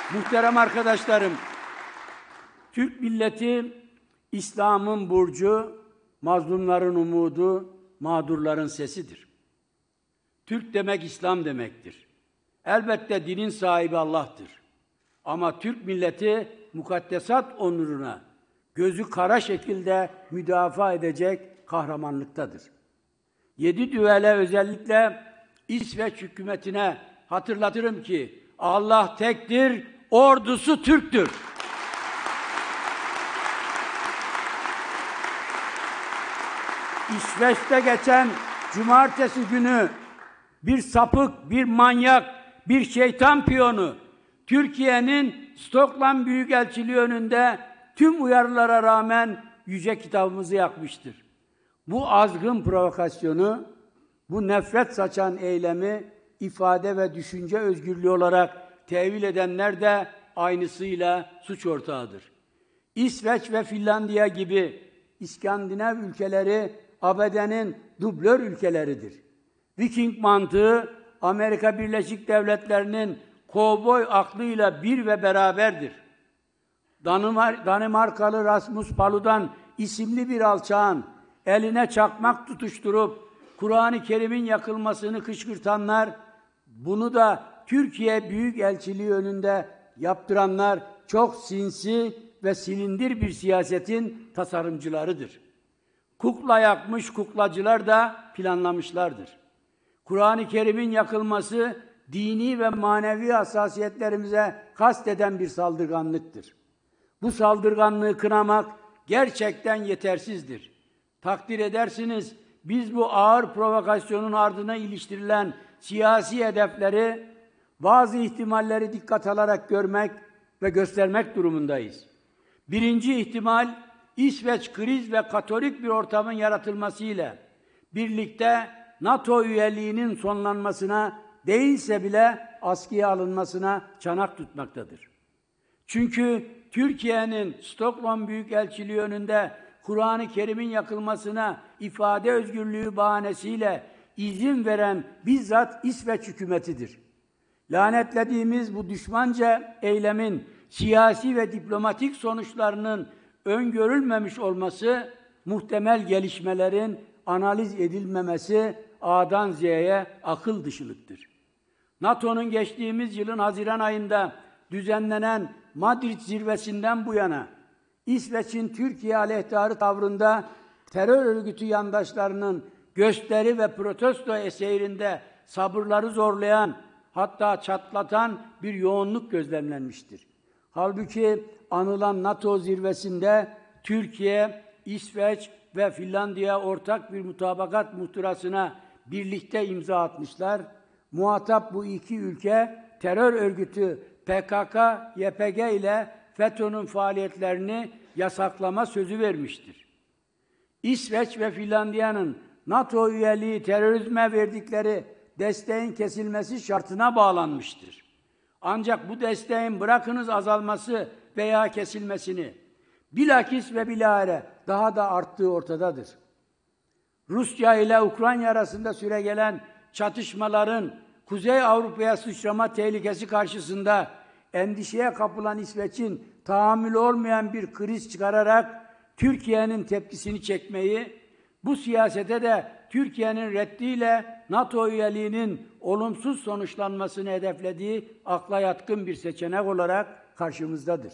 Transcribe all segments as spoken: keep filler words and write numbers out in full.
Muhterem arkadaşlarım, Türk milleti İslam'ın burcu, mazlumların umudu, mağdurların sesidir. Türk demek İslam demektir. Elbette dinin sahibi Allah'tır. Ama Türk milleti mukaddesat onuruna gözü kara şekilde müdafaa edecek kahramanlıktadır. Yedi düvele, özellikle İsveç hükümetine hatırlatırım ki Allah tektir, ordusu Türktür. İsveç'te geçen cumartesi günü bir sapık, bir manyak, bir şeytan piyonu Türkiye'nin Stockholm Büyükelçiliği önünde tüm uyarılara rağmen yüce kitabımızı yakmıştır. Bu azgın provokasyonu, bu nefret saçan eylemi ifade ve düşünce özgürlüğü olarak tevil edenler de aynısıyla suç ortağıdır. İsveç ve Finlandiya gibi İskandinav ülkeleri A B D'nin dublör ülkeleridir. Viking mantığı Amerika Birleşik Devletleri'nin kovboy aklıyla bir ve beraberdir. Danımar Danimarkalı Rasmus Paludan isimli bir alçağın eline çakmak tutuşturup Kur'an-ı Kerim'in yakılmasını kışkırtanlar, bunu da Türkiye Büyükelçiliği önünde yaptıranlar çok sinsi ve silindir bir siyasetin tasarımcılarıdır. Kukla yakmış kuklacılar da planlamışlardır. Kur'an-ı Kerim'in yakılması dini ve manevi hassasiyetlerimize kasteden bir saldırganlıktır. Bu saldırganlığı kınamak gerçekten yetersizdir. Takdir edersiniz, biz bu ağır provokasyonun ardına iliştirilen siyasi hedefleri, bazı ihtimalleri dikkat alarak görmek ve göstermek durumundayız. Birinci ihtimal, İsveç kriz ve katolik bir ortamın yaratılmasıyla birlikte NATO üyeliğinin sonlanmasına, değilse bile askıya alınmasına çanak tutmaktadır. Çünkü Türkiye'nin Stockholm Büyükelçiliği önünde Kur'an-ı Kerim'in yakılmasına ifade özgürlüğü bahanesiyle izin veren bizzat İsveç hükümetidir. Lanetlediğimiz bu düşmanca eylemin siyasi ve diplomatik sonuçlarının öngörülmemiş olması, muhtemel gelişmelerin analiz edilmemesi A'dan Z'ye akıl dışılıktır. NATO'nun geçtiğimiz yılın Haziran ayında düzenlenen Madrid zirvesinden bu yana İsveç'in Türkiye aleyhtarı tavrında terör örgütü yandaşlarının gösteri ve protesto seyrinde sabırları zorlayan, hatta çatlatan bir yoğunluk gözlemlenmiştir. Halbuki anılan NATO zirvesinde Türkiye, İsveç ve Finlandiya ortak bir mutabakat muhtırasına birlikte imza atmışlar. Muhatap bu iki ülke terör örgütü P K K Y P G ile FETÖ'nün faaliyetlerini yasaklama sözü vermiştir. İsveç ve Finlandiya'nın NATO üyeliği terörizme verdikleri desteğin kesilmesi şartına bağlanmıştır. Ancak bu desteğin bırakınız azalması veya kesilmesini, bilakis ve bilahare daha da arttığı ortadadır. Rusya ile Ukrayna arasında süregelen çatışmaların Kuzey Avrupa'ya sıçrama tehlikesi karşısında endişeye kapılan İsveç'in tahammülü olmayan bir kriz çıkararak Türkiye'nin tepkisini çekmeyi, bu siyasete de Türkiye'nin reddiyle NATO üyeliğinin olumsuz sonuçlanmasını hedeflediği akla yatkın bir seçenek olarak karşımızdadır.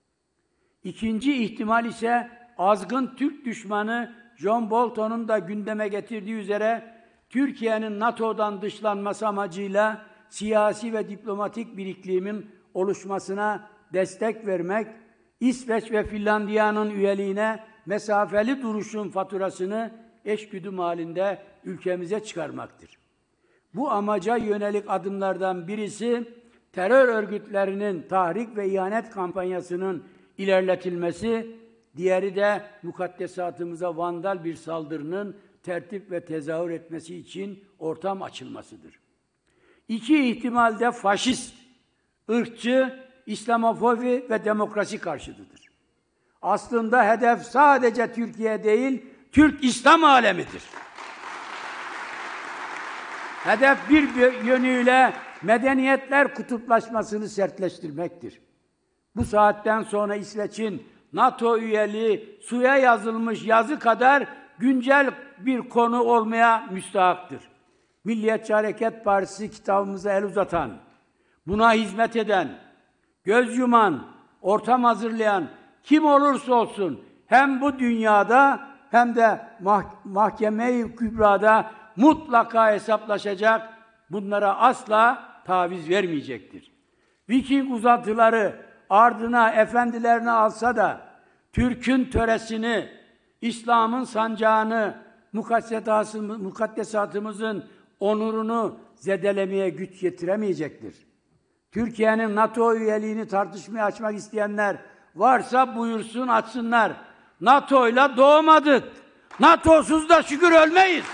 İkinci ihtimal ise azgın Türk düşmanı John Bolton'un da gündeme getirdiği üzere Türkiye'nin NATO'dan dışlanması amacıyla siyasi ve diplomatik bir iklimin oluşmasına destek vermek, İsveç ve Finlandiya'nın üyeliğine mesafeli duruşun faturasını eşgüdüm halinde ülkemize çıkarmaktır. Bu amaca yönelik adımlardan birisi, terör örgütlerinin tahrik ve ihanet kampanyasının ilerletilmesi, diğeri de mukaddesatımıza vandal bir saldırının tertip ve tezahür etmesi için ortam açılmasıdır. İki ihtimalde faşist, ırkçı, İslamofobi ve demokrasi karşıtıdır. Aslında hedef sadece Türkiye değil, Türk İslam alemidir. Hedef bir yönüyle medeniyetler kutuplaşmasını sertleştirmektir. Bu saatten sonra İsveç'in NATO üyeliği suya yazılmış yazı kadar güncel bir konu olmaya müstahaktır. Milliyetçi Hareket Partisi kitabımıza el uzatan, buna hizmet eden, göz yuman, ortam hazırlayan kim olursa olsun hem bu dünyada hem de mah- mahkeme-i kübrada mutlaka hesaplaşacak, bunlara asla taviz vermeyecektir. Viking uzantıları ardına efendilerini alsa da Türk'ün töresini, İslam'ın sancağını, mukaddesatımızın onurunu zedelemeye güç yetiremeyecektir. Türkiye'nin NATO üyeliğini tartışmaya açmak isteyenler varsa buyursun, açsınlar. NATO'yla doğmadık. NATO'suz da şükür ölmeyiz.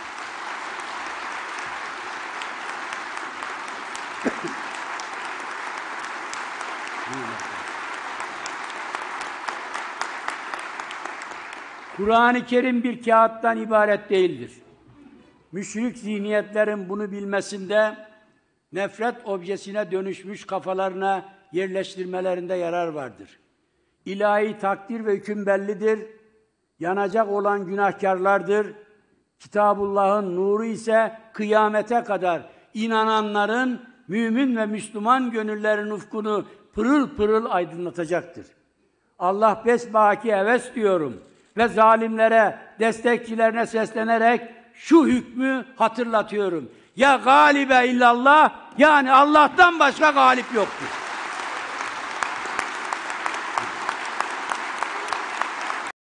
Kur'an-ı Kerim bir kağıttan ibaret değildir. Müşrik zihniyetlerin bunu bilmesinde, nefret objesine dönüşmüş kafalarına yerleştirmelerinde yarar vardır. İlahi takdir ve hüküm bellidir. Yanacak olan günahkarlardır. Kitabullah'ın nuru ise kıyamete kadar inananların, mümin ve Müslüman gönüllerin ufkunu pırıl pırıl aydınlatacaktır. Allah besbaki heves diyorum ve zalimlere, destekçilerine seslenerek şu hükmü hatırlatıyorum. Ya galibe illallah, yani Allah'tan başka galip yoktur.